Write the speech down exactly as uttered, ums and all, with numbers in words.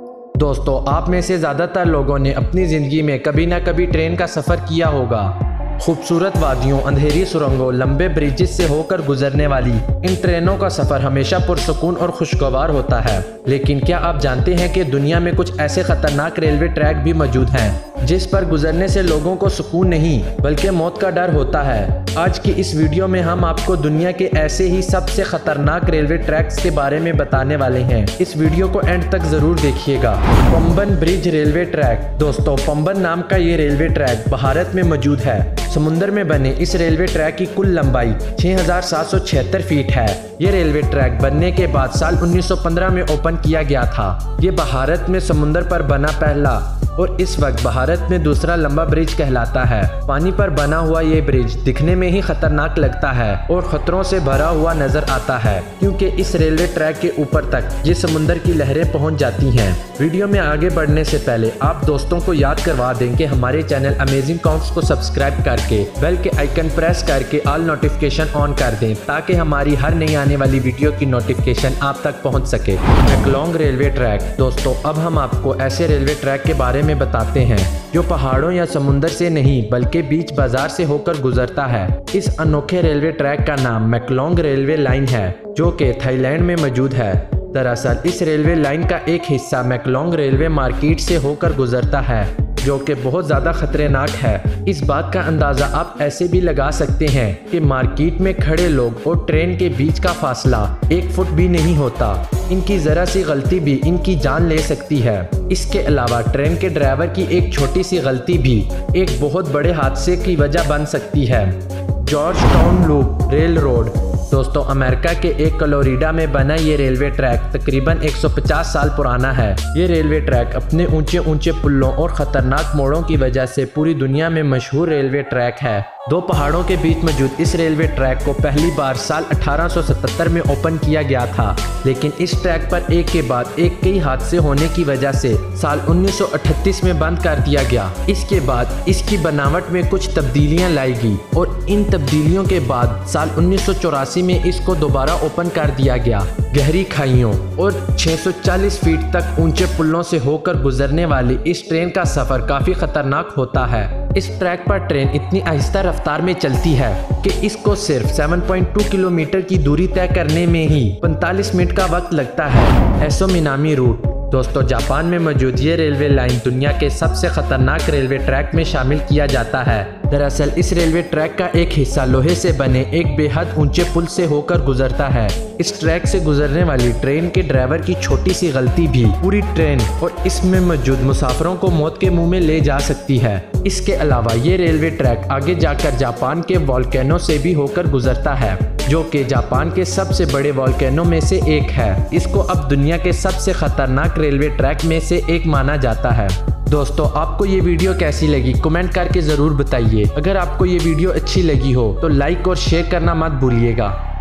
दोस्तों, आप में से ज़्यादातर लोगों ने अपनी ज़िंदगी में कभी ना कभी ट्रेन का सफ़र किया होगा। खूबसूरत वादियों, अंधेरी सुरंगों, लंबे ब्रिजेस से होकर गुजरने वाली इन ट्रेनों का सफ़र हमेशा पुरसुकून और खुशगवार होता है। लेकिन क्या आप जानते हैं कि दुनिया में कुछ ऐसे खतरनाक रेलवे ट्रैक भी मौजूद हैं जिस पर गुजरने से लोगों को सुकून नहीं बल्कि मौत का डर होता है। आज की इस वीडियो में हम आपको दुनिया के ऐसे ही सबसे खतरनाक रेलवे ट्रैक्स के बारे में बताने वाले हैं। इस वीडियो को एंड तक जरूर देखिएगा। Pamban bridge railway track. दोस्तों, पंबन नाम का ये रेलवे ट्रैक भारत में मौजूद है। समुंदर में बने इस रेलवे ट्रैक की कुल लंबाई छह हज़ार सात सौ छिहत्तर फीट है। ये रेलवे ट्रैक बनने के बाद साल उन्नीस सौ पंद्रह में ओपन किया गया था। ये भारत में समुंदर पर बना पहला और इस वक्त भारत में दूसरा लंबा ब्रिज कहलाता है। पानी पर बना हुआ ये ब्रिज दिखने में ही खतरनाक लगता है और खतरों से भरा हुआ नजर आता है, क्योंकि इस रेलवे ट्रैक के ऊपर तक ये समुंदर की लहरें पहुंच जाती हैं। वीडियो में आगे बढ़ने से पहले आप दोस्तों को याद करवा दें कि हमारे चैनल अमेजिंग काउंट्स को सब्सक्राइब करके बेल के आइकन प्रेस करके ऑल नोटिफिकेशन ऑन कर दें, ताकि हमारी हर नई आने वाली वीडियो की नोटिफिकेशन आप तक पहुँच सके। Maeklong railway track. दोस्तों, अब हम आपको ऐसे रेलवे ट्रैक के बारे में बताते हैं जो पहाड़ों या समुंदर से नहीं बल्कि बीच बाजार से होकर गुजरता है। इस अनोखे रेलवे ट्रैक का नाम मैकलोंग रेलवे लाइन है, जो कि थाईलैंड में मौजूद है। दरअसल इस रेलवे लाइन का एक हिस्सा मैकलोंग रेलवे मार्केट से होकर गुजरता है, जो कि बहुत ज़्यादा खतरनाक है। इस बात का अंदाज़ा आप ऐसे भी लगा सकते हैं कि मार्केट में खड़े लोग और ट्रेन के बीच का फासला एक फुट भी नहीं होता। इनकी ज़रा सी गलती भी इनकी जान ले सकती है। इसके अलावा ट्रेन के ड्राइवर की एक छोटी सी गलती भी एक बहुत बड़े हादसे की वजह बन सकती है। George town loop rail road. दोस्तों, अमेरिका के एक कोलोराडो में बना ये रेलवे ट्रैक तकरीबन एक सौ पचास साल पुराना है। ये रेलवे ट्रैक अपने ऊंचे ऊंचे पुलों और खतरनाक मोड़ों की वजह से पूरी दुनिया में मशहूर रेलवे ट्रैक है। दो पहाड़ों के बीच मौजूद इस रेलवे ट्रैक को पहली बार साल अठारह सौ सतहत्तर में ओपन किया गया था, लेकिन इस ट्रैक पर एक के बाद एक कई हादसे होने की वजह से साल उन्नीस सौ अड़तीस में बंद कर दिया गया। इसके बाद इसकी बनावट में कुछ तब्दीलियां लाई गई और इन तब्दीलियों के बाद साल उन्नीस सौ चौरासी में इसको दोबारा ओपन कर दिया गया। गहरी खाइयों और छह सौ चालीस फीट तक ऊंचे पुलों से होकर गुजरने वाली इस ट्रेन का सफर काफी खतरनाक होता है। इस ट्रैक पर ट्रेन इतनी आहिस्ता रफ्तार में चलती है कि इसको सिर्फ सात पॉइंट दो किलोमीटर की दूरी तय करने में ही पैंतालीस मिनट का वक्त लगता है। एसो मिनामी रूट। दोस्तों, जापान में मौजूद ये रेलवे लाइन दुनिया के सबसे खतरनाक रेलवे ट्रैक में शामिल किया जाता है। दरअसल इस रेलवे ट्रैक का एक हिस्सा लोहे से बने एक बेहद ऊंचे पुल से होकर गुजरता है। इस ट्रैक से गुजरने वाली ट्रेन के ड्राइवर की छोटी सी गलती भी पूरी ट्रेन और इसमें मौजूद मुसाफिरों को मौत के मुंह में ले जा सकती है। इसके अलावा ये रेलवे ट्रैक आगे जाकर जापान के वोल्केनो से भी होकर गुजरता है, जो कि जापान के सबसे बड़े वोल्केनो में से एक है। इसको अब दुनिया के सबसे खतरनाक रेलवे ट्रैक में से एक माना जाता है। दोस्तों, आपको ये वीडियो कैसी लगी कमेंट करके ज़रूर बताइए। अगर आपको ये वीडियो अच्छी लगी हो तो लाइक और शेयर करना मत भूलिएगा।